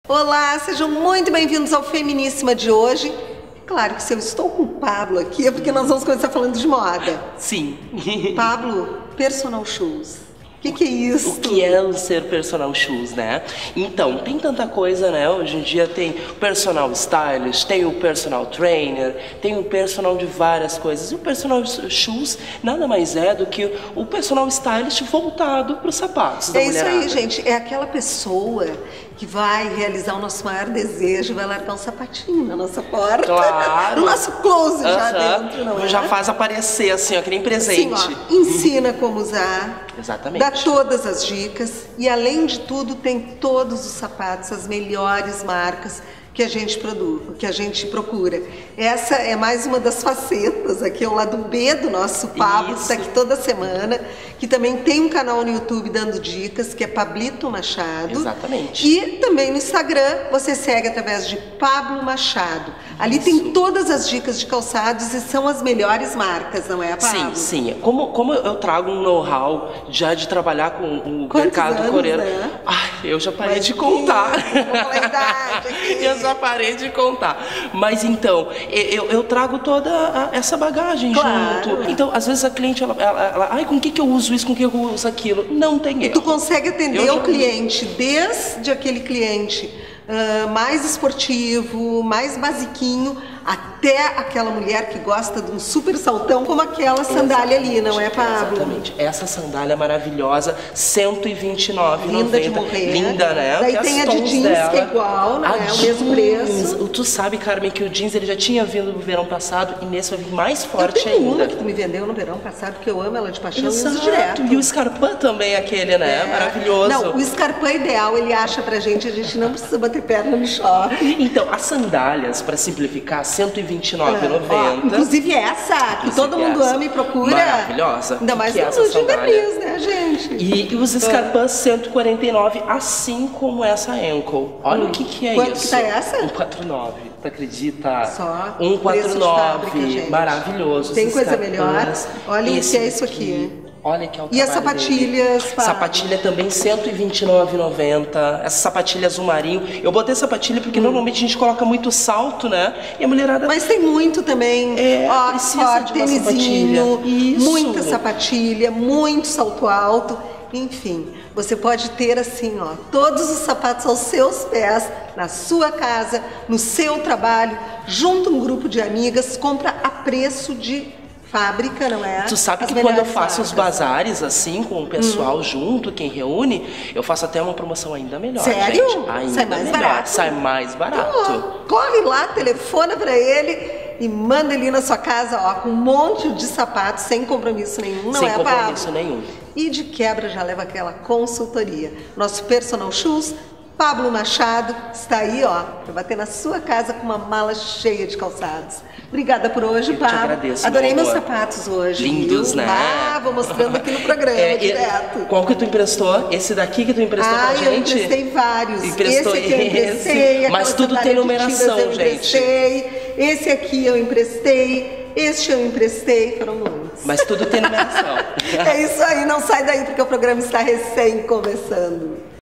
Olá, sejam muito bem-vindos ao Feminíssima de hoje. Claro que se eu estou com o Pablo aqui é porque nós vamos começar falando de moda. Sim. Pablo, personal shoes. O que é isso? O que é ser personal shoes, né? Então, tem tanta coisa, né? Hoje em dia tem o personal stylist, tem o personal trainer, tem o personal de várias coisas. E o personal shoes nada mais é do que o personal stylist voltado para os sapatos da mulherada. É isso aí, gente. É aquela pessoa que vai realizar o nosso maior desejo, vai largar um sapatinho na nossa porta. Claro. No nosso closet já dentro, não é? Já faz aparecer assim, ó, que nem presente. Sim, ó, ensina como usar. Exatamente. Dá todas as dicas e, além de tudo, tem todos os sapatos, as melhores marcas que a gente produz, que a gente procura. Essa é mais uma das facetas, aqui é o lado B do nosso Pablo, que está aqui toda semana, que também tem um canal no YouTube dando dicas, que é Pablito Machado. Exatamente. E também no Instagram, você segue através de Pablo Machado. Ali tem todas as dicas de calçados e são as melhores marcas, não é, Pablo? Sim, sim. Como eu trago um know-how já de trabalhar com o mercado coreano, né? ai, eu já parei de contar. Eu já parei de contar. Mas então, eu trago toda essa bagagem junto. Então, às vezes a cliente, ela ai, com que eu uso isso, com que eu uso aquilo? Não tem erro. Tu consegue atender o cliente, desde aquele cliente mais esportivo, mais basiquinho, até aquela mulher que gosta de um super saltão, como aquela sandália ali, não é, Pablo? Exatamente. Essa sandália maravilhosa, R$129,90. Linda de morrer. Linda, né? Daí tem a de jeans, dela, que é igual, não é? O mesmo preço. Tu sabe, Carmen, que o jeans ele já tinha vindo no verão passado e nesse vai vir mais forte eu tenho ainda. Uma que tu me vendeu no verão passado, que eu amo ela de paixão. Exato. E uso direto. E o Scarpin também, aquele, né? Maravilhoso. Não, o Scarpin ideal, ele acha pra gente, a gente não precisa bater perna no shopping. Então, as sandálias, pra simplificar, R$129,90. Inclusive essa, que todo mundo ama e procura. Maravilhosa. Ainda mais no de verniz, né, gente? E os Scarpins R$149,00, assim como essa Ankle. Olha o que é Quanto isso. Que tá essa? R$149,00, tu acredita? Só R$149,00, maravilhoso. Tem coisa melhor? Olha o que é isso aqui. Olha que é o E as sapatilhas? Sapatilha também R$129,90. Essa sapatilha azul marinho. Eu botei sapatilha porque normalmente a gente coloca muito salto, né? E a mulherada... Mas tem muito também. Precisa de uma tênisinho, sapatilha. Muita sapatilha, muito salto alto. Enfim, você pode ter assim, ó, todos os sapatos aos seus pés, na sua casa, no seu trabalho, junto um grupo de amigas, compra a preço de fábrica, não é? Tu sabe que quando eu faço os bazares assim, com o pessoal junto, quem reúne, eu faço até uma promoção ainda melhor. Sério? Gente. Ainda sai mais melhor. barato? Sai mais barato. Corre lá, telefona pra ele e manda ele na sua casa, ó, com um monte de sapatos, sem compromisso nenhum, não é, Pablo? Sem compromisso nenhum. E de quebra já leva aquela consultoria. Nosso personal shoes, Pablo Machado, está aí, ó, para bater na sua casa com uma mala cheia de calçados. Obrigada por hoje, Pablo. Eu te agradeço, adorei meus sapatos hoje. Lindos, viu? né? Vou mostrando aqui no programa, direto. Qual que tu emprestou? Esse daqui que tu emprestou pra gente? Eu emprestei vários. Emprestou esse aqui eu emprestei. Mas tudo tem numeração, eu emprestei, esse aqui eu emprestei. Este eu emprestei, foram muitos. Mas tudo tem numeração. É isso aí, não sai daí porque o programa está recém começando.